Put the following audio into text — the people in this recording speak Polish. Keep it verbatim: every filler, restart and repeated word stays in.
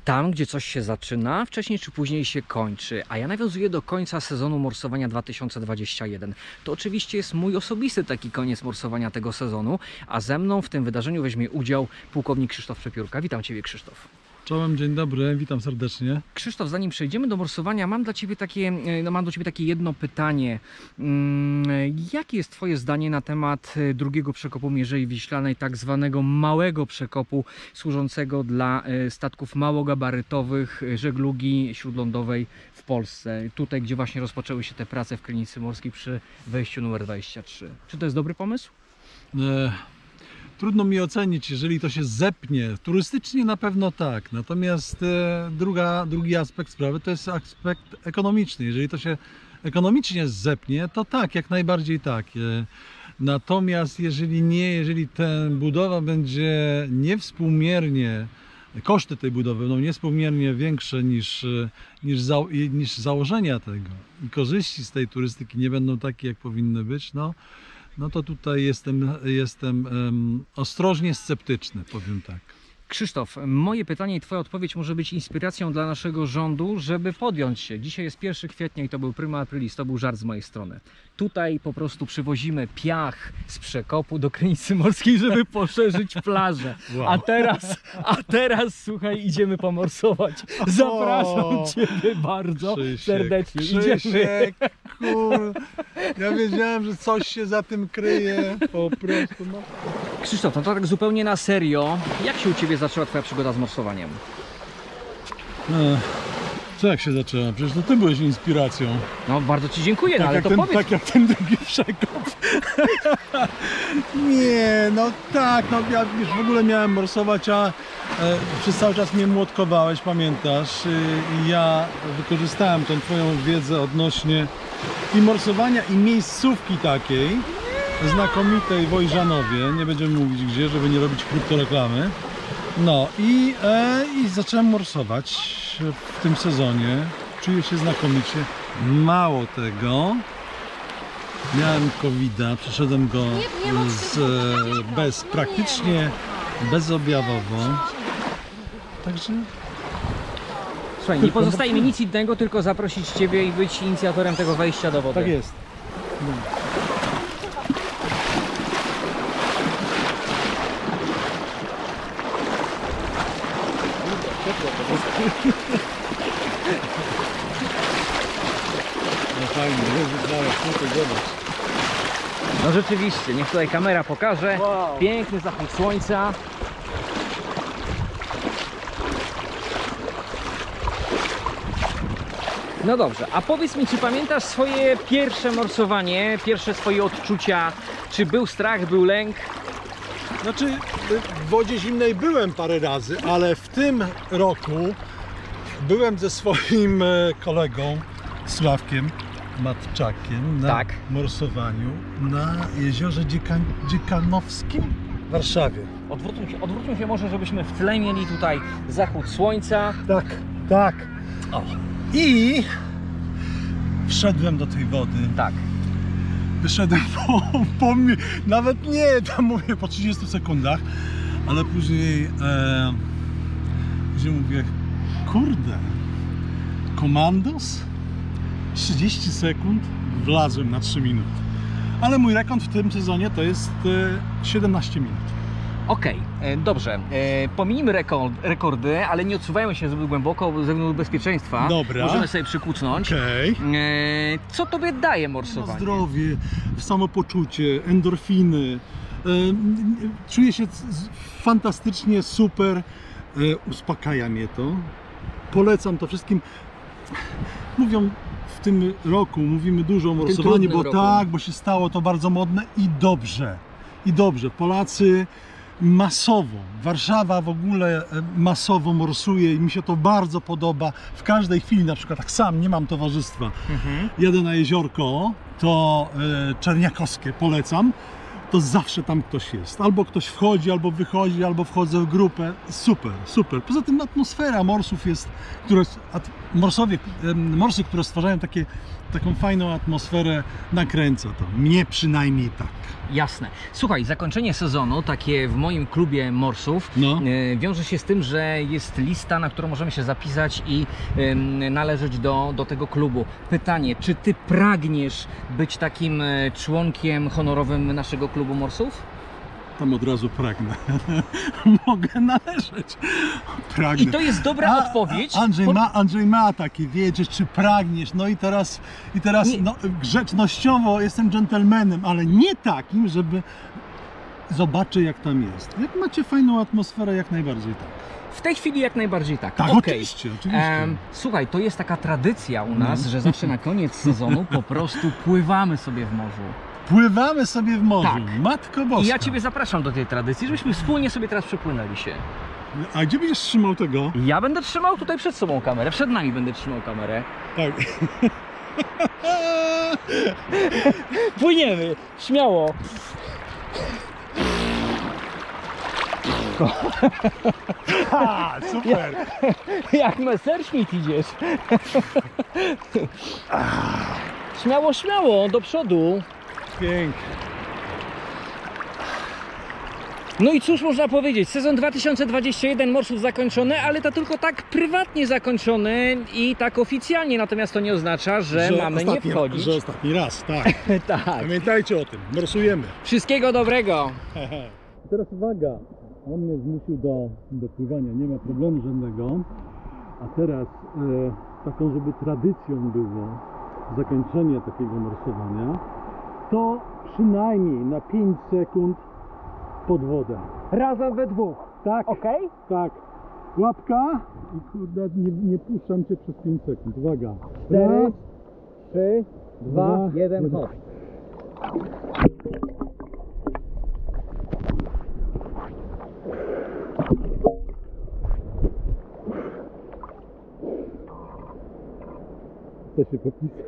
Tam, gdzie coś się zaczyna, wcześniej czy później się kończy. A ja nawiązuję do końca sezonu morsowania dwa tysiące dwudziestego pierwszego. To oczywiście jest mój osobisty taki koniec morsowania tego sezonu, a ze mną w tym wydarzeniu weźmie udział pułkownik Krzysztof Przepiórka. Witam Ciebie, Krzysztof. Czołem, dzień dobry, witam serdecznie. Krzysztof, zanim przejdziemy do morsowania, mam dla Ciebie takie, no mam do Ciebie takie jedno pytanie. Jakie jest Twoje zdanie na temat drugiego przekopu Mierzei Wiślanej, tak zwanego małego przekopu służącego dla statków małogabarytowych żeglugi śródlądowej w Polsce? Tutaj, gdzie właśnie rozpoczęły się te prace w Krynicy Morskiej przy wejściu numer dwadzieścia trzy. Czy to jest dobry pomysł? E... Trudno mi ocenić, jeżeli to się zepnie. Turystycznie na pewno tak. Natomiast e, druga, drugi aspekt sprawy to jest aspekt ekonomiczny. Jeżeli to się ekonomicznie zepnie, to tak, jak najbardziej tak. E, natomiast jeżeli nie, jeżeli ta budowa będzie niewspółmiernie, koszty tej budowy będą niewspółmiernie większe niż, niż, za, niż założenia tego i korzyści z tej turystyki nie będą takie, jak powinny być, no, no to tutaj jestem, jestem um, ostrożnie sceptyczny, powiem tak. Krzysztof, moje pytanie i Twoja odpowiedź może być inspiracją dla naszego rządu, żeby podjąć się. Dzisiaj jest pierwszego kwietnia i to był prima aprilis, to był żart z mojej strony. Tutaj po prostu przywozimy piach z przekopu do Krynicy Morskiej, żeby poszerzyć plażę. Wow. A teraz, a teraz, słuchaj, idziemy pomorsować. Zapraszam Ciebie bardzo Krzysiek, serdecznie. Krzysiek, idziemy. Kur... Ja wiedziałem, że coś się za tym kryje. Po prostu. No. Krzysztof, no to tak zupełnie na serio. Jak się u Ciebie zaczęła Twoja przygoda z morsowaniem? Ech, co jak się zaczęła? Przecież to Ty byłeś inspiracją. No bardzo Ci dziękuję, tak no ale to ten, powiedz. Tak jak ten drugi przekop. Nie, no tak, no ja już w ogóle miałem morsować, a e, przez cały czas mnie młotkowałeś, pamiętasz? I ja wykorzystałem tą Twoją wiedzę odnośnie i morsowania, i miejscówki takiej znakomitej w Ojżanowie, nie będziemy mówić gdzie, żeby nie robić kryptoreklamy. No i, e, i zacząłem morsować w tym sezonie. Czuję się znakomicie. Mało tego, miałem kowida, przeszedłem go z, bez, praktycznie bezobjawowo. Także... Słuchaj, nie pozostaje mi nic innego, tylko zaprosić Ciebie i być inicjatorem tego wejścia do wody. Tak jest. No. No fajnie, zobacz. No rzeczywiście, niech tutaj kamera pokaże. Wow. Piękny zachód słońca. No dobrze, a powiedz mi, czy pamiętasz swoje pierwsze morsowanie, pierwsze swoje odczucia? Czy był strach, był lęk? Znaczy, w wodzie zimnej byłem parę razy, ale w tym roku byłem ze swoim kolegą Sławkiem Matczakiem na tak. morsowaniu na jeziorze Dziekan Dziekanowskim w Warszawie. Odwróćmy się, odwróćmy się może, żebyśmy w tle mieli tutaj zachód słońca. Tak, tak. O. I wszedłem do tej wody. Tak. Wyszedłem po, po mnie, nawet nie, tam mówię po trzydziestu sekundach, ale później, e, później mówię, kurde, komandos? trzydzieści sekund, wlazłem na trzy minuty. Ale mój rekord w tym sezonie to jest e, siedemnaście minut. Okej, okay, dobrze. E, pominijmy rekord, rekordy, ale nie odsuwajmy się zbyt głęboko ze względu bezpieczeństwa. Dobra. Możemy sobie przykucnąć. Okay. E, co Tobie daje morsowanie? No, zdrowie, samopoczucie, endorfiny. E, czuję się fantastycznie, super. E, uspokaja mnie to. Polecam to wszystkim. Mówią w tym roku, mówimy dużo o morsowaniu, bo roku. tak, bo się stało to bardzo modne i dobrze. I dobrze. Polacy masowo, Warszawa w ogóle masowo morsuje i mi się to bardzo podoba. W każdej chwili, na przykład tak sam, nie mam towarzystwa, mhm. jadę na jeziorko, to e, Czerniakowskie polecam. to zawsze tam ktoś jest. Albo ktoś wchodzi, albo wychodzi, albo wchodzę w grupę. Super, super. Poza tym atmosfera morsów jest, które, at, morsowie, em, morsy, które stwarzają takie, taką fajną atmosferę, nakręca to. Mnie przynajmniej tak. Jasne. Słuchaj, zakończenie sezonu, takie w moim klubie morsów, No. e, wiąże się z tym, że jest lista, na którą możemy się zapisać i em, należeć do, do tego klubu. Pytanie, czy ty pragniesz być takim e, członkiem honorowym naszego klubu morsów? Tam od razu pragnę. Mogę należeć. Pragnę. I to jest dobra A, odpowiedź. Andrzej Po- ma, Andrzej ma takie, wiedzie, czy pragniesz. No i teraz, i teraz Nie. no, grzecznościowo jestem dżentelmenem, ale nie takim, żeby zobaczę, jak tam jest. Jak macie fajną atmosferę, jak najbardziej tak. W tej chwili jak najbardziej tak. Tak, Okej. oczywiście, oczywiście. Em, słuchaj, to jest taka tradycja u nas, No. że zawsze na koniec sezonu po prostu pływamy sobie w morzu. Pływamy sobie w morzu. Tak. Matko Boska. I ja Ciebie zapraszam do tej tradycji, żebyśmy wspólnie sobie teraz przepłynęli się. A gdzie będziesz trzymał tego? Ja będę trzymał tutaj przed sobą kamerę, przed nami będę trzymał kamerę. Tak. Płyniemy, śmiało. Ha, super. Jak Messerschmitt idziesz. Śmiało, śmiało, do przodu. Pięknie. No i cóż można powiedzieć, sezon dwa tysiące dwudziesty pierwszy morsów zakończony, ale to tylko tak prywatnie zakończony i tak oficjalnie, natomiast to nie oznacza, że, mamy nie ostatni, wchodzić. Że ostatni raz, tak. Tak. Pamiętajcie o tym, morsujemy. Wszystkiego dobrego. Teraz uwaga, on mnie zmusił do, do pływania, nie ma problemu żadnego. A teraz e, taką, żeby tradycją było zakończenie takiego morsowania, to przynajmniej na pięć sekund pod wodę. Razem we dwóch. Tak, Okej? tak. Łapka i kurde, nie, nie puszczam cię przez pięć sekund. Uwaga. Cztery, Raz, trzy, dwa, dwa, jeden, jeden. hop. Chcę się popisać.